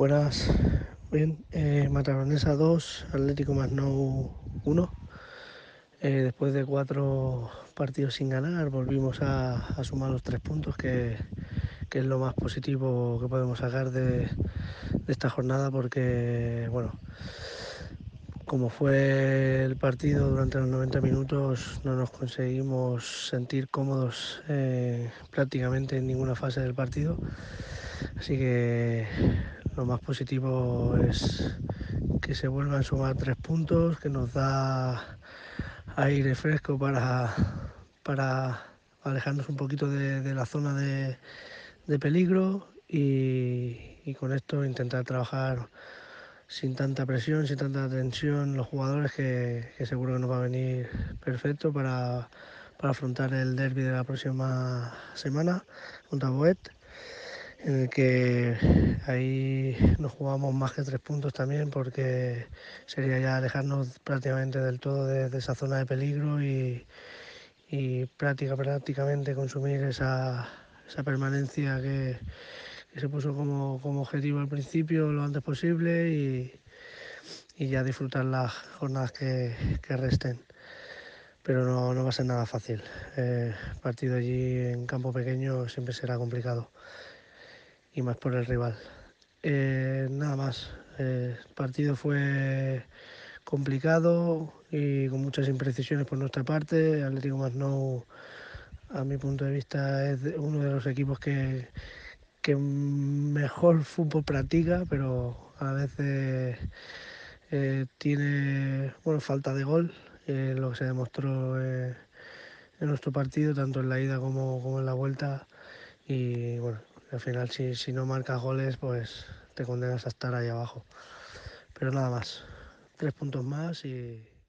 Buenas, bien, Mataronesa 2, Atlético Masnou 1. Después de 4 partidos sin ganar, volvimos a sumar los 3 puntos, que es lo más positivo que podemos sacar de esta jornada, porque, bueno, como fue el partido durante los 90 minutos, no nos conseguimos sentir cómodos prácticamente en ninguna fase del partido. Así que lo más positivo es que se vuelvan a sumar 3 puntos, que nos da aire fresco para alejarnos un poquito de la zona de peligro y con esto intentar trabajar sin tanta presión, sin tanta tensión los jugadores, que seguro que nos va a venir perfecto para afrontar el derbi de la próxima semana contra Boet, en el que ahí nos jugamos más que 3 puntos también, porque sería ya alejarnos prácticamente del todo de esa zona de peligro y prácticamente consumir esa permanencia que se puso como objetivo al principio lo antes posible y ya disfrutar las jornadas que resten. Pero no va a ser nada fácil. Partido allí en campo pequeño siempre será complicado, y más por el rival. Nada más. El partido fue complicado y con muchas imprecisiones por nuestra parte. Atlético Masnou, a mi punto de vista, es uno de los equipos que mejor fútbol practica, pero a veces tiene falta de gol, lo que se demostró en nuestro partido, tanto en la ida como en la vuelta. Y bueno, al final si no marcas goles, pues te condenas a estar ahí abajo. Pero nada más, 3 puntos más y